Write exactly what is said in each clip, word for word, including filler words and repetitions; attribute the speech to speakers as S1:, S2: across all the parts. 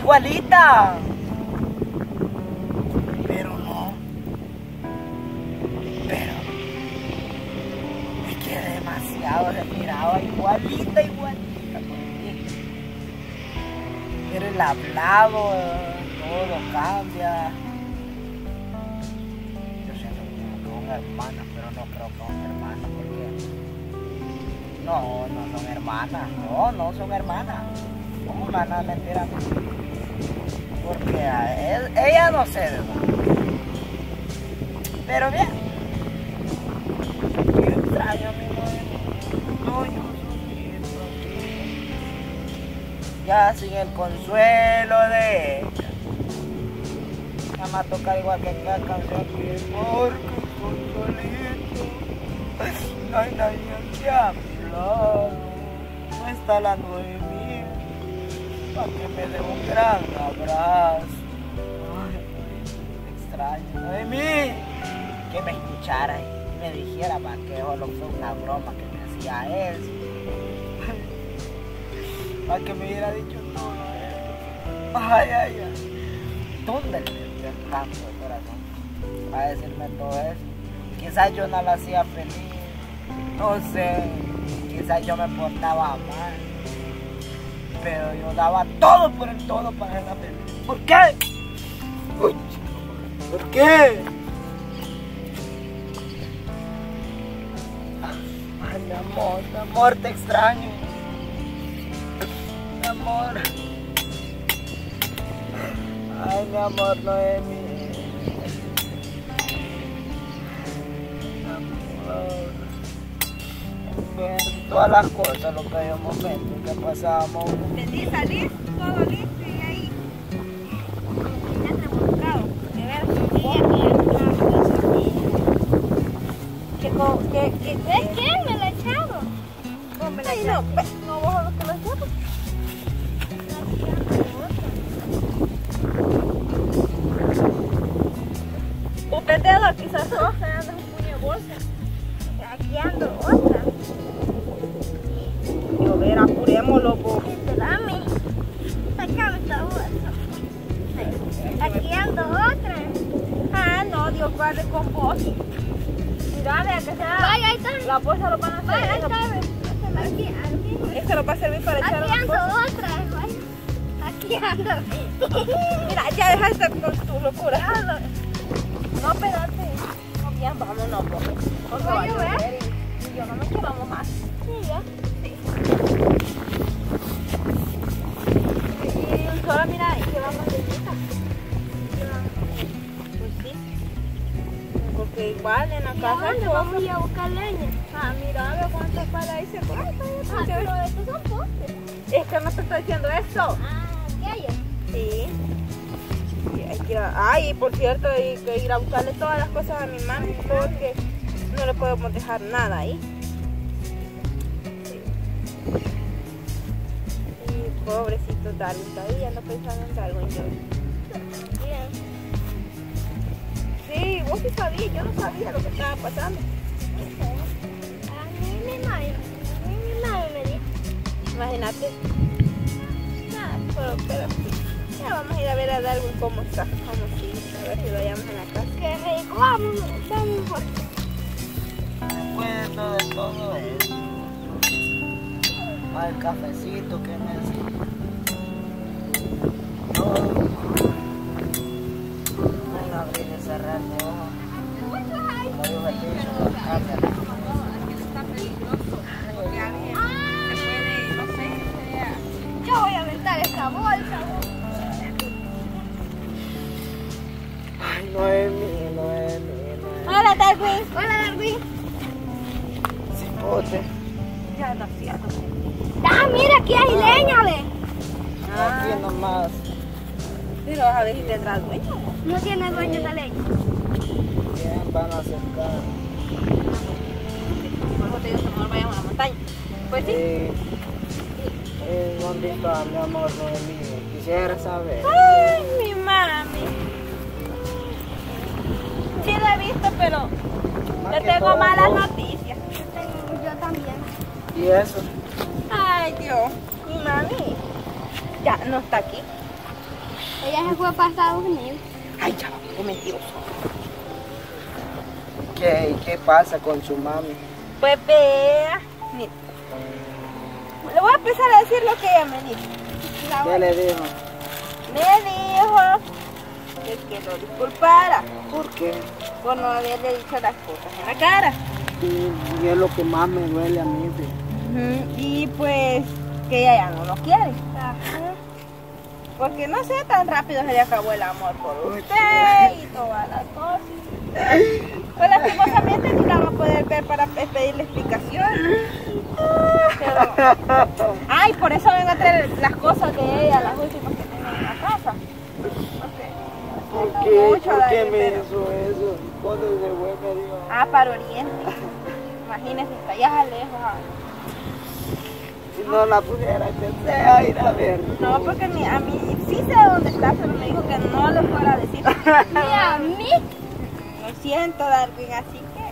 S1: igualita. Pero no. Pero me quedé demasiado retirado, igualita, igualita. Pero el hablado, todo cambia. Yo siento que son hermanas, pero no creo que son hermanas, porque no, no son hermanas, no, no son hermanas. ¿Cómo me van a mentir a mí? Porque a él, ella no sé de dónde. Pero bien. Qué extraño, amigo. No, yo ya sin el consuelo de ella. Ya me va a tocar igual que aquella canción que porque consolito. No hay nadie aquí a mi lado. No está la Noemí para que me dé un gran abrazo. Ay, extraño, Noemí. Que me escuchara y me dijera para que solo fue una broma que me hacía él. Para que me hubiera dicho todo eso. Ay, ay, ay. ¿Dónde le dio el canto de corazón para decirme todo eso? Quizás yo no la hacía feliz. No sé. Quizás yo me portaba mal. Pero yo daba todo por el todo para hacerla feliz. ¿Por qué? Uy, ¿por qué? Ay, mi amor, mi amor, te extraño. Mi amor. Ay, mi amor, Noemí. Mi amor. Ver todas las cosas, los bellos momentos que pasábamos.
S2: Entendí, salir, todo listo y ahí. Ya revolcado. De ver, que que que ¿ves qué? Me la echaron. ¿Cómo me la echaron? No, vos a los que la echaron. Usted te da quizás dos, se anda un puño de bolsa. Aquí ando otra. Yo ver, apurémoslo, po. Dame. Sácame esta bolsa. Aquí ando otra. Ah, no, Dios guarde con vos. Mira, vea que sea. Vaya, ahí está. La bolsa lo van a hacer. Vaya, ahí está. Aquí, aquí. Este lo va a servir para echar las cosas. Aquí ando otra. Aquí ando. Mira, ya dejaste con tu locura. No, espérate. No, bien, vámonos, po. Porque va a llover y yo no me quiero mojar. Sí, ya. Sí. Y solo mira, y llevamos leñita. Pues sí. Porque igual en la casa ¿dónde vamos a ir a buscar leña? Ah, mira, a ver cuántas para ahí se corta. Ah, pero estos son postes. Es que no te estoy diciendo eso. Ah, ¿qué hay? Sí. Hay que ir a... Ay, por cierto, hay que ir a buscarle todas las cosas a mi mami porque no le podemos dejar nada ahí. Y pobrecito Darwin, todavía ando pensando en Darwin yo. Bien. Sí, vos sí sabías, yo no sabía lo que estaba pasando. A mí mi madre, a mí mi madre me dijo. Imagínate. Nada, pero, pero sí. Ya vamos a ir a ver a Darwin cómo está, cómo sigue, a ver si lo vayamos a la casa. ¡Qué rico! ¡Vamos! ¡Vamos!
S1: Bueno, de todo eso. Al cafecito que necesito. Todo. Bueno, abrir y cerrar de ojos. Como digo el dicho, cambia.
S2: Está peligroso. Porque alguien se puede, no sé, que yo voy a aventar esta bolsa.
S1: Ay, Noemí, Noemí, Noemí.
S2: Hola, Darwin. Hola, Darwin.
S1: Cipote.
S2: Ya no cierto. Ah, mira, aquí hay leña, ve.
S1: Ah. Aquí nomás.
S2: Sí, lo vas a ver si tendrá dueño. No tiene dueño esa leña.
S1: Bien, van a acercar.
S2: Por eso te digo que mejor vayamos a la montaña. Pues sí.
S1: Eh, eh, ¿Dónde está mi amor Noemí? Quisiera saber.
S2: Ay, mi mami. Sí lo he visto, pero le tengo malas noticias. Yo también.
S1: ¿Y eso?
S2: Ay, Dios. Mi mami ya no está aquí. Ella se fue para Estados Unidos.
S1: Ay, ya, qué mentiroso. ¿Qué, ¿Qué pasa con su mami?
S2: Pues vea, mira. Le voy a empezar a decir lo que ella me dijo. La
S1: ¿Qué
S2: voy-
S1: le dijo?
S2: Me dijo que, que lo disculpara
S1: ¿Por qué?
S2: por no haberle dicho las cosas en la cara.
S1: Y, y es lo que más me duele a mí. Fe.
S2: Ujú, y pues que ella ya no lo quiere. Ajá. Porque no sé, tan rápido se le acabó el amor por
S1: Uy,
S2: usted y todas las cosas. Pues lastimosamente nunca va a poder ver para pedirle explicaciones. Pero... Ay, por eso vengo a traer las cosas de ella, las últimas que tengo en la casa.
S1: ¿Por
S2: No
S1: qué?
S2: mucho,
S1: ¿Por qué
S2: Dani,
S1: me
S2: pero-
S1: hizo eso? ¿Cuándo se fue? Me dijo.
S2: Ah, para Oriente. Imagínese, está allá lejos. ah.
S1: Si no la pudiera que sea ir a ver.
S2: No, porque mi- a mí sí sé dónde está, pero me dijo que no le fuera a decir. Ni a mí. Lo siento, Darwin, así que...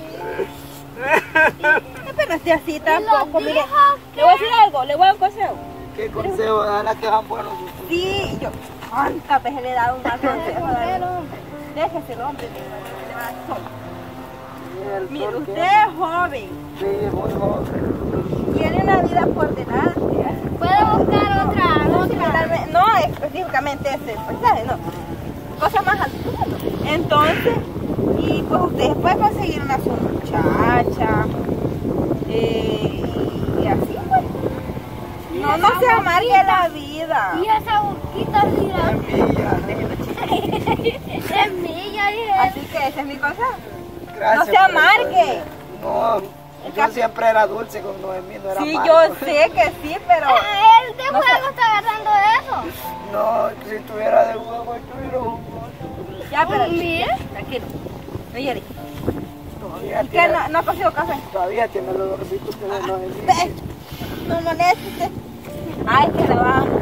S2: Sí, pero esté así tampoco. Mire, le voy a decir algo, le voy a dar un consejo.
S1: ¿Qué consejo? Ojalá que van buenos.
S2: Sí, yo cuántas veces le he dado un mal consejo. Déjese el hombre, le le va a dar sol. Mire,
S1: ¿Por qué?
S2: usted es joven,
S1: Sí, muy joven.
S2: tiene una vida por delante.
S3: Puedo buscar otra,
S2: No,
S3: otra.
S2: similarmente- no específicamente ese paisaje, no. Cosa más al fondo. Entonces, y pues usted puede conseguir una su muchacha. eh, y así pues. No, no se amargue la vida.
S3: Y esa boquita, mira.
S1: Mía.
S3: Es mía, dije.
S2: Así que ese es mi consejo.
S1: Gracias
S2: No se
S1: por
S2: amargue.
S1: eso. No, yo siempre era dulce con Noemí, no era
S2: Sí,
S1: amargo.
S2: yo sé que sí, pero...
S3: Ah, él de
S2: No
S3: juego
S2: sé.
S3: está agarrando eso.
S1: No, si tuviera de huevo, estuviera jugoso.
S2: Ya, pero...
S3: Mira.
S2: Tranquilo. No llores.
S1: Todavía
S2: ¿Y qué?
S1: tiene,
S2: ¿No, no ha cogido café?
S1: todavía tiene los gorritos que de Noemí.
S2: Ve, no moleste. Ay, que le va a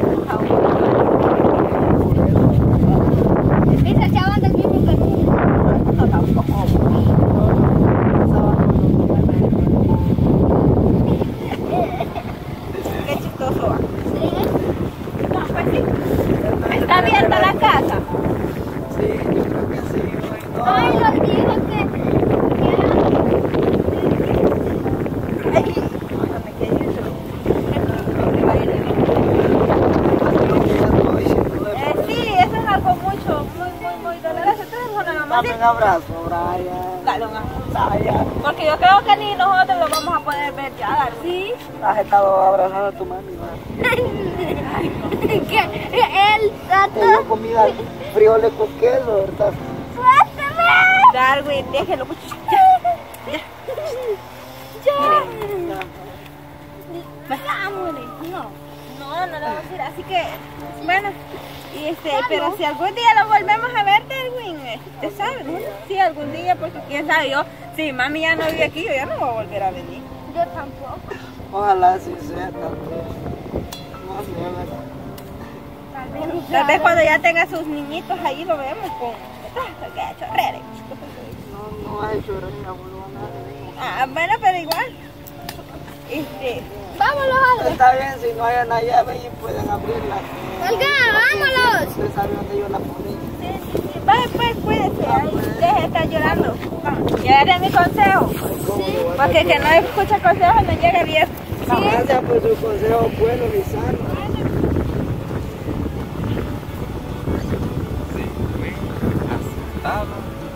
S3: Dice chaval del mismo que tú.
S2: no tampoco. Qué chistoso va. No, pues sí. Está abierta la casa.
S1: Sí, yo creo que sí. güey. No,
S3: Ay, lo dijo que.
S2: Ay, no me quedé eso. Eh, sí, eso es algo mucho, muy, muy, muy doloroso. Entonces, bueno, nada más
S1: Dame un abrazo, Brian.
S2: dale un abrazo.
S1: Brian.
S2: Porque yo creo que ni nosotros lo vamos a poder ver ya, dale. Sí.
S1: Has estado abrazando a tu mami, ¿verdad?
S3: Que él está
S1: Te dio comida frijoles con queso, ¿verdad?
S2: Darwin, déjelo.
S3: Ya.
S2: Vámonos. No. No, no lo vamos a decir. Así que, bueno, y este, pero si algún día lo volvemos a ver, Darwin, usted sabe, ¿no? Sí, algún día, porque quién sabe, yo, si mami ya no vive aquí, yo ya no voy a volver a venir.
S3: Yo tampoco.
S1: Ojalá así sea también. No sé, ¿verdad?
S3: Tal vez no
S2: Tal vez
S3: sabe.
S2: cuando ya tenga sus niñitos ahí lo vemos con ah, chorrera.
S1: No, no has hecho reír a boludo a nadie.
S2: Ah, bueno, pero igual. Este,
S3: Vámonos, Alga.
S1: Está bien, si no hay una llave y pueden abrirla.
S3: Olga, vámonos.
S1: Usted sabe dónde yo la ponía.
S2: sí, sí, sí. Vaya pues, cuídese, ahí, deje de estar llorando. Vamos, ya era mi consejo. Porque que no escucha consejos no llega bien.
S1: Gracias por su consejo bueno y sano.
S4: Sí, fui aceptado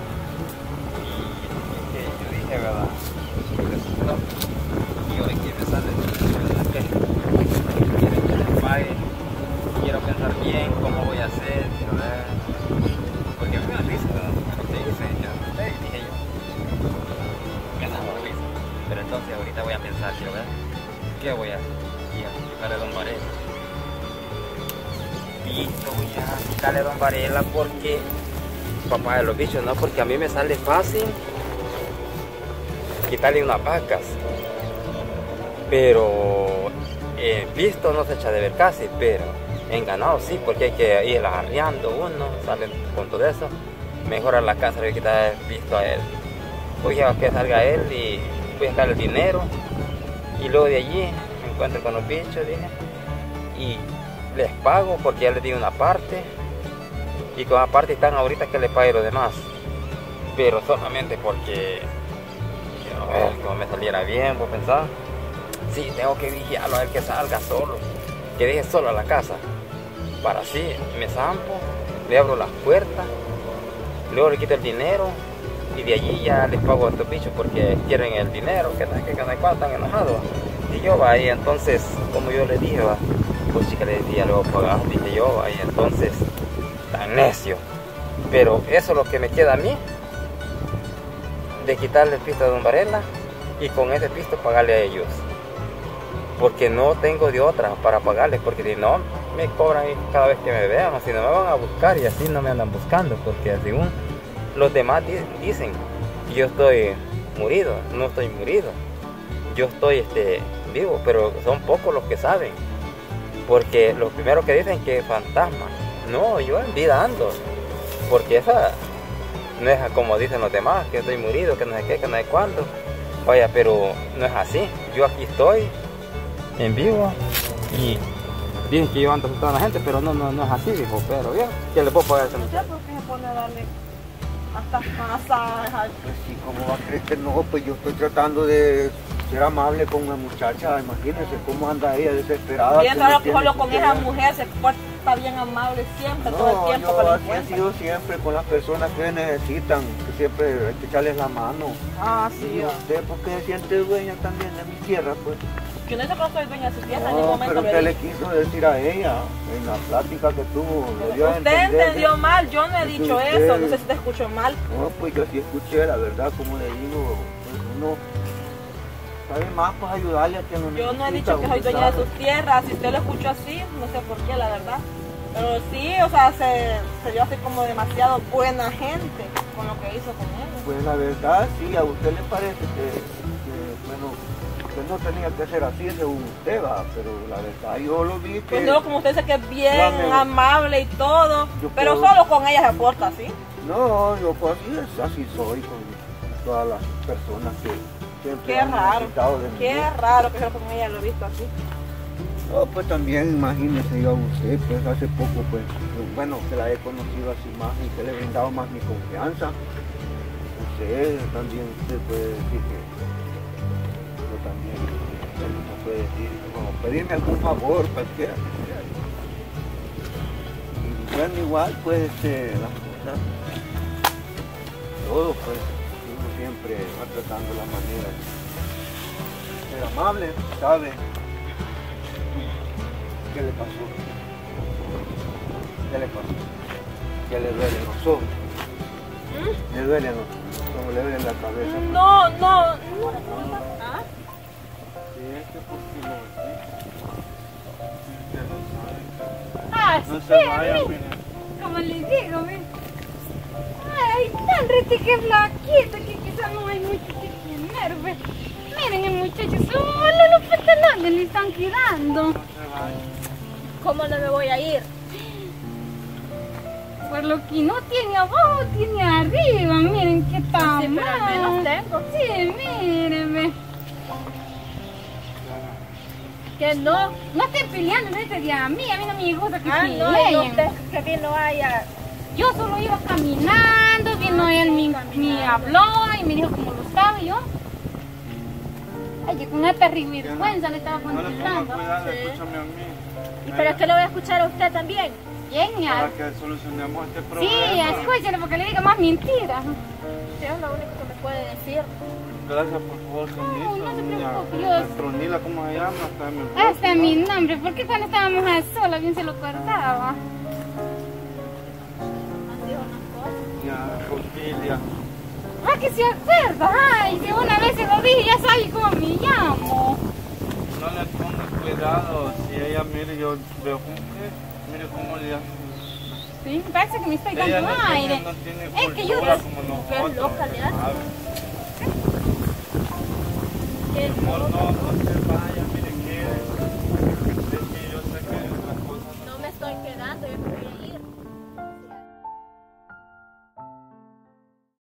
S4: y que yo dije, ¿verdad? Resultó. Y hoy que me sale ¿verdad? Que quiero que les pague, quiero pensar bien cómo voy a hacer, quiero ver, porque a mí me da risa, ¿verdad? Lo que hice, yo, hey, dije yo, me da risa, pero entonces ahorita voy a pensar, quiero ver, ¿qué voy a hacer? Y a explicarle a Don Varela. Listo, voy a explicarle a Don Varela porque, papá de los bichos, no, porque a mí me sale fácil quitarle unas vacas. Pero eh, visto no se echa de ver casi, pero en ganado sí, porque hay que ir arriando uno, sale con todo eso. Mejor a la casa le voy a quitar visto a él. Voy a que salga él y voy a sacar el dinero. Y luego de allí me encuentro con los bichos, dije, y les pago porque ya les di una parte. Y con aparte están ahorita que le pague lo demás. Pero solamente porque quiero ver que no me saliera bien, ¿vos pensás? Sí, tengo que vigiarlo a ver que salga solo, que deje solo a la casa. Para así me zampo, le abro las puertas, luego le quito el dinero y de allí ya les pago a estos bichos porque quieren el dinero, que no sé qué, que no sé cuánto, están enojados. Y yo, va, y entonces, como yo le dije, va, pues sí que le decía, luego pagar, dije yo, va, y entonces, tan necio. Pero eso es lo que me queda a mí, de quitarle el pisto a Don Varela y con ese pisto pagarle a ellos. Porque no tengo de otra para pagarles, porque si no, me cobran cada vez que me vean, o si no me van a buscar y así no me andan buscando, porque según los demás dicen que yo estoy murido, no estoy murido, yo estoy este, vivo, pero son pocos los que saben, porque los primeros que dicen que es fantasma, no, yo en vida ando, porque esa no es como dicen los demás, que estoy murido, que no sé qué, que no sé cuándo, vaya, pero no es así, yo aquí estoy en vivo y dicen que yo ando asustando a la gente, pero no, no, no es así, dijo, pero bien, ¿qué le puedo pagar a esa muchacha?
S1: ¿Por qué se pone a darle hasta masajes?
S5: Pues sí, ¿cómo va a creer que no? Pues yo estoy tratando de ser amable con una muchacha, imagínense cómo anda ella desesperada.
S1: Bien
S5: que
S1: raro
S5: no
S1: que
S5: tiene
S1: solo con
S5: que
S1: esa
S5: ver.
S1: mujer se porta bien amable siempre,
S5: No,
S1: todo el tiempo
S5: yo
S1: con la
S5: así he
S1: encuentra.
S5: sido siempre con las personas que necesitan, que siempre hay que echarles la mano.
S1: Ah, sí.
S5: Y usted, ¿por qué se siente dueña también de mi tierra? Pues
S1: Yo no sé cómo soy dueña de su tierra, en ningún
S5: no,
S1: momento
S5: pero
S1: lo
S5: usted
S1: he
S5: le
S1: dicho.
S5: quiso decir a ella en la plática que tuvo. le dio a
S1: Usted
S5: entender,
S1: entendió
S5: ¿no?
S1: mal, yo no he
S5: Es que
S1: dicho
S5: usted-
S1: eso, no sé si te escucho mal.
S5: No, pues yo sí escuché, la verdad, como le digo, pues uno sabe más, pues ayudarle a quien lo
S1: Yo no he
S5: necesita,
S1: dicho que soy
S5: usted
S1: dueña de
S5: sabe.
S1: sus tierras, si usted lo escuchó así, no sé por qué, la verdad. Pero sí, o sea, se, se dio así como demasiado buena gente con lo que hizo con ella.
S5: Pues la verdad, sí, a usted le parece que, que, bueno, que no tenía que ser así según usted, va, pero la verdad yo lo vi que...
S1: Pues no, como usted dice que es bien
S5: Ya me-
S1: amable y todo,
S5: Yo
S1: pero
S5: puedo-
S1: solo con ella se porta así.
S5: No, yo pues así, es, así soy con todas las personas que siempre
S1: Qué
S5: han
S1: raro,
S5: necesitado de mí.
S1: qué raro que solo con ella lo he visto así.
S5: No, pues también imagínese yo a usted, pues hace poco, pues, bueno, que la he conocido así más y que le he brindado más mi confianza. Usted también, usted puede decir que yo también, usted no puede decir, como pedirme algún favor, cualquiera que sea. Y bueno, igual, pues, este, las cosas, todo, pues, uno siempre va tratando la manera de ser amable, ¿sabe? ¿Qué le pasó? ¿Qué le pasó? ¿Qué le duele en los ojos? ¿Le duele en los ojos? ¿Le duele en la cabeza?
S1: No, no, no. ¿Ah?
S5: Sí, es que porque lo sí.
S2: Ah,
S5: No
S2: sí,
S5: se vaya,
S2: mi-
S5: mire.
S2: como les digo, mi. Ay, tan rete flaquito que quizás no hay mucho que comer, ve. Miren el muchacho, solo los pantalones le están quedando.
S5: No se vaya.
S2: ¿Cómo no me voy a ir? Por lo que no tiene abajo, tiene arriba. Miren qué tan
S3: Sí, pero al menos tengo.
S2: Sí, mírenme.
S3: Que no.
S2: No estén peleando en este día a mí. A mí no me gusta que
S3: Ah,
S2: peleen.
S3: no, y usted que vino haya.
S2: Yo solo iba caminando, vino él, me, me habló y me dijo cómo lo estaba y yo. Ay, yo con una terrible vergüenza le estaba
S5: No le ponga
S2: contestando.
S5: cuidado,
S3: Sí.
S5: escúchame a mí.
S3: ¿Y pero es que lo voy a escuchar a usted también?
S2: ¿Quién me
S5: Para
S2: habla?
S5: que solucionemos este
S2: Sí,
S5: problema.
S2: escúchale porque le diga más mentiras.
S3: Sí, es lo único que me puede decir.
S5: Gracias, por favor,
S2: No,
S5: permiso,
S2: no se
S5: niña.
S2: preocupe, yo-
S5: Petronila, ¿cómo se llama? Está en mi
S2: Hasta
S5: voz,
S2: mi
S5: ¿no?
S2: nombre, porque cuando estábamos a solas bien se lo cortaba.
S3: Nos dijo unas cosas.
S5: Ya, Porfilia.
S2: Ah, que se acuerda. Ay, si una vez se lo dije, ya sabe cómo me llamo.
S5: No le ponga cuidado, si ella mire, yo veo como que, mire cómo le hace.
S2: Sí, parece que me estoy
S5: Ella
S2: dando
S5: no tiene,
S2: aire.
S5: no tiene
S2: Es que yo
S5: cultura
S2: des-
S5: como
S3: Qué
S5: nosotros.
S3: loca le hace.
S5: ¿sabe?
S3: Que
S5: Mejor no, no se